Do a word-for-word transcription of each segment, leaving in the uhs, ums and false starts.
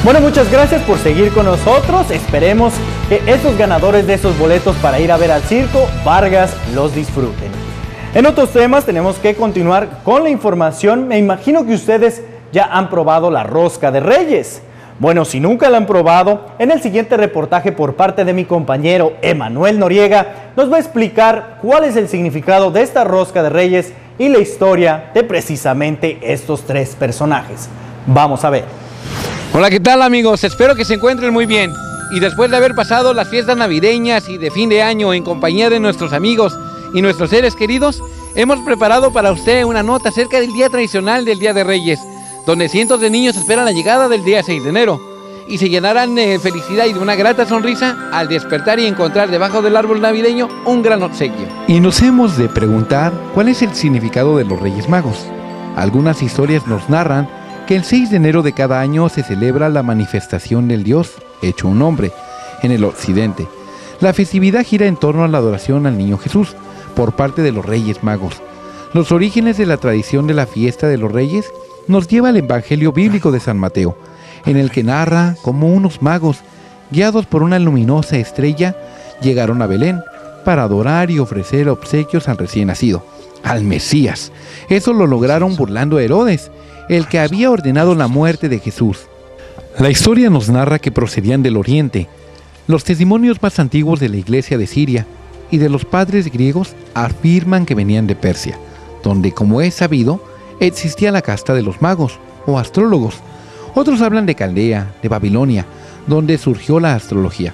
Bueno, muchas gracias por seguir con nosotros. Esperemos que esos ganadores de esos boletos para ir a ver al circo Vargas los disfruten. En otros temas tenemos que continuar con la información. Me imagino que ustedes ya han probado la rosca de Reyes. Bueno, si nunca la han probado, en el siguiente reportaje por parte de mi compañero Emanuel Noriega nos va a explicar cuál es el significado de esta rosca de Reyes y la historia de precisamente estos tres personajes. Vamos a ver. Hola, ¿qué tal, amigos? Espero que se encuentren muy bien. Y después de haber pasado las fiestas navideñas y de fin de año en compañía de nuestros amigos y nuestros seres queridos, hemos preparado para usted una nota acerca del día tradicional del Día de Reyes, donde cientos de niños esperan la llegada del día seis de enero y se llenarán de felicidad y de una grata sonrisa al despertar y encontrar debajo del árbol navideño un gran obsequio. Y nos hemos de preguntar cuál es el significado de los Reyes Magos. Algunas historias nos narran que el seis de enero de cada año se celebra la manifestación del Dios hecho un hombre en el occidente. La festividad gira en torno a la adoración al niño Jesús por parte de los Reyes Magos. Los orígenes de la tradición de la fiesta de los Reyes nos lleva al Evangelio bíblico de San Mateo, en el que narra cómo unos magos, guiados por una luminosa estrella, llegaron a Belén para adorar y ofrecer obsequios al recién nacido, al Mesías. Eso lo lograron burlando a Herodes, el que había ordenado la muerte de Jesús. La historia nos narra que procedían del oriente. Los testimonios más antiguos de la iglesia de Siria y de los padres griegos afirman que venían de Persia, donde, como es sabido, existía la casta de los magos o astrólogos. Otros hablan de Caldea, de Babilonia, donde surgió la astrología.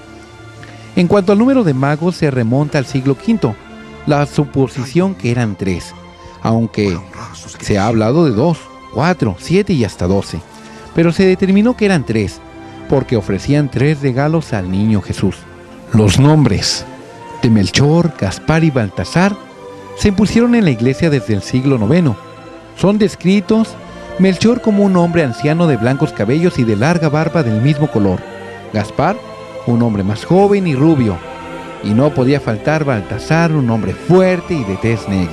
En cuanto al número de magos, se remonta al siglo quinto, la suposición que eran tres, aunque se ha hablado de dos, cuatro, siete y hasta doce, pero se determinó que eran tres, porque ofrecían tres regalos al niño Jesús. Los nombres de Melchor, Gaspar y Baltasar se impusieron en la iglesia desde el siglo noveno. Son descritos Melchor como un hombre anciano de blancos cabellos y de larga barba del mismo color, Gaspar un hombre más joven y rubio, y no podía faltar Baltasar, un hombre fuerte y de tez negra.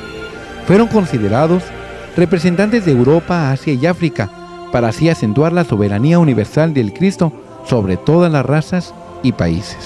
Fueron considerados representantes de Europa, Asia y África, para así acentuar la soberanía universal del Cristo sobre todas las razas y países.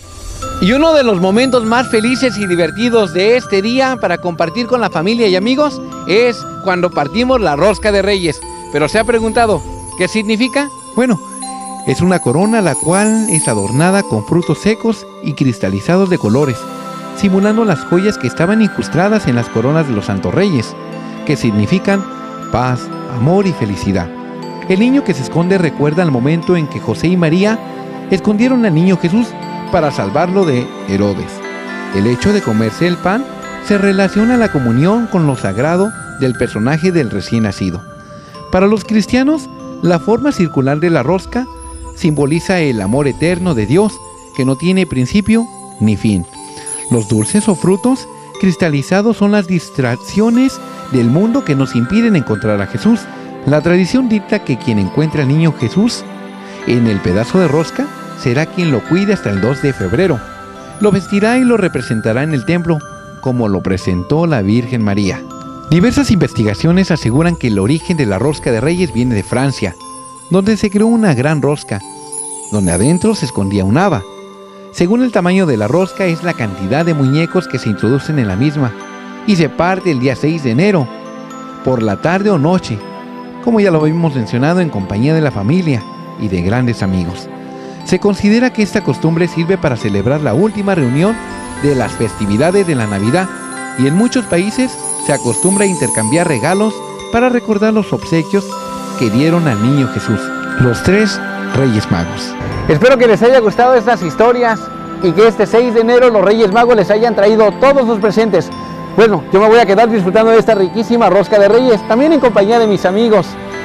Y uno de los momentos más felices y divertidos de este día para compartir con la familia y amigos es cuando partimos la rosca de Reyes. Pero se ha preguntado, ¿qué significa? Bueno, es una corona la cual es adornada con frutos secos y cristalizados de colores, simulando las joyas que estaban incrustadas en las coronas de los santos reyes, que significan paz, amor y felicidad. El niño que se esconde recuerda el momento en que José y María escondieron al niño Jesús para salvarlo de Herodes. El hecho de comerse el pan se relaciona a la comunión con lo sagrado del personaje del recién nacido. Para los cristianos, la forma circular de la rosca simboliza el amor eterno de Dios, que no tiene principio ni fin. Los dulces o frutos cristalizados son las distracciones del mundo que nos impiden encontrar a Jesús. La tradición dicta que quien encuentre al niño Jesús en el pedazo de rosca será quien lo cuide hasta el dos de febrero. Lo vestirá y lo representará en el templo, como lo presentó la Virgen María. Diversas investigaciones aseguran que el origen de la rosca de Reyes viene de Francia, donde se creó una gran rosca, donde adentro se escondía un haba. Según el tamaño de la rosca es la cantidad de muñecos que se introducen en la misma, y se parte el día seis de enero, por la tarde o noche, como ya lo habíamos mencionado, en compañía de la familia y de grandes amigos. Se considera que esta costumbre sirve para celebrar la última reunión de las festividades de la Navidad, y en muchos países se acostumbra a intercambiar regalos para recordar los obsequios que dieron al niño Jesús, los tres Reyes Magos. Espero que les haya gustado estas historias y que este seis de enero los Reyes Magos les hayan traído todos sus presentes. Bueno, yo me voy a quedar disfrutando de esta riquísima rosca de Reyes, también en compañía de mis amigos.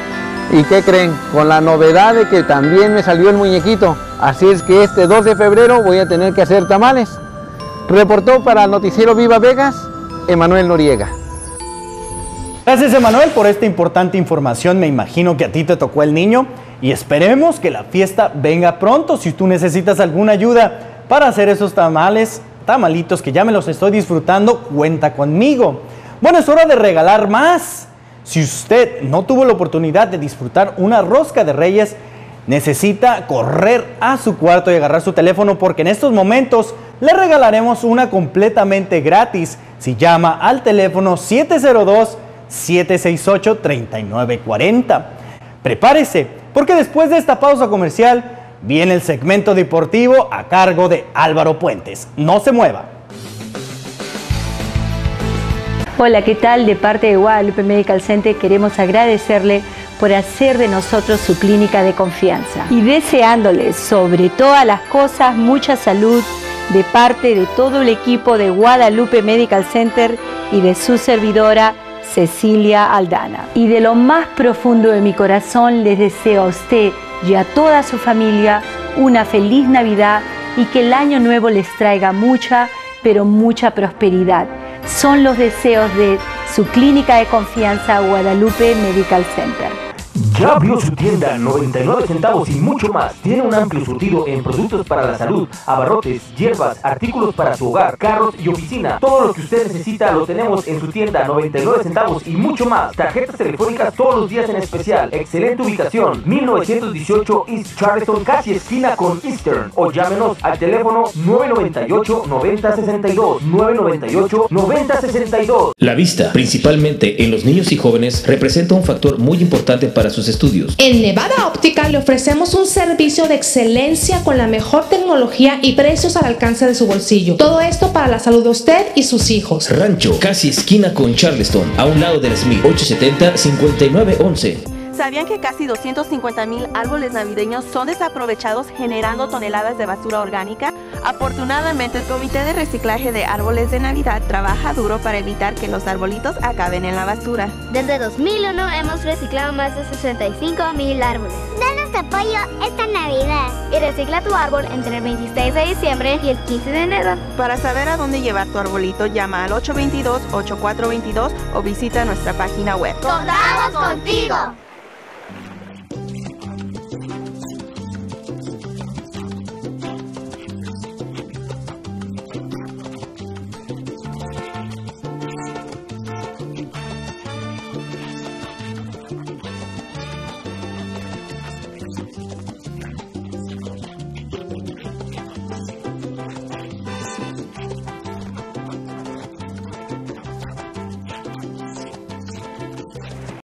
¿Y qué creen? Con la novedad de que también me salió el muñequito. Así es que este dos de febrero voy a tener que hacer tamales. Reportó para el noticiero Viva Vegas, Emanuel Noriega. Gracias, Emanuel, por esta importante información. Me imagino que a ti te tocó el niño y esperemos que la fiesta venga pronto. Si tú necesitas alguna ayuda para hacer esos tamales, tamalitos que ya me los estoy disfrutando, cuenta conmigo. Bueno, es hora de regalar más. Si usted no tuvo la oportunidad de disfrutar una rosca de Reyes, necesita correr a su cuarto y agarrar su teléfono, porque en estos momentos le regalaremos una completamente gratis si llama al teléfono siete cero dos, siete seis ocho, tres nueve cuatro cero. Prepárese, porque después de esta pausa comercial viene el segmento deportivo a cargo de Álvaro Puentes. No se mueva. Hola, ¿qué tal? De parte de Guadalupe Medical Center queremos agradecerle por hacer de nosotros su clínica de confianza y deseándoles sobre todas las cosas mucha salud de parte de todo el equipo de Guadalupe Medical Center y de su servidora Cecilia Aldana. Y de lo más profundo de mi corazón les deseo a usted y a toda su familia una feliz Navidad y que el año nuevo les traiga mucha, pero mucha prosperidad. Son los deseos de su clínica de confianza Guadalupe Medical Center. Ya abrió su tienda noventa y nueve centavos y mucho más. Tiene un amplio surtido en productos para la salud, abarrotes, hierbas, artículos para su hogar, carros y oficina. Todo lo que usted necesita lo tenemos en su tienda noventa y nueve centavos y mucho más. Tarjetas telefónicas todos los días en especial. Excelente ubicación, mil novecientos dieciocho East Charleston, casi esquina con Eastern. O llámenos al teléfono nueve nueve ocho, noventa sesenta y dos, nueve nueve ocho, noventa sesenta y dos. La vista, principalmente en los niños y jóvenes, representa un factor muy importante para sus estudios. En Nevada Óptica le ofrecemos un servicio de excelencia con la mejor tecnología y precios al alcance de su bolsillo. Todo esto para la salud de usted y sus hijos. Rancho, casi esquina con Charleston, a un lado del Smith, ochocientos setenta, cincuenta y nueve once. ¿Sabían que casi doscientos cincuenta mil árboles navideños son desaprovechados, generando toneladas de basura orgánica? Afortunadamente, el Comité de Reciclaje de Árboles de Navidad trabaja duro para evitar que los arbolitos acaben en la basura. Desde dos mil uno hemos reciclado más de sesenta y cinco mil árboles. Danos tu apoyo esta Navidad y recicla tu árbol entre el veintiséis de diciembre y el quince de enero. Para saber a dónde llevar tu arbolito, llama al ocho dos dos, ocho cuatro dos dos o visita nuestra página web. ¡Contamos contigo!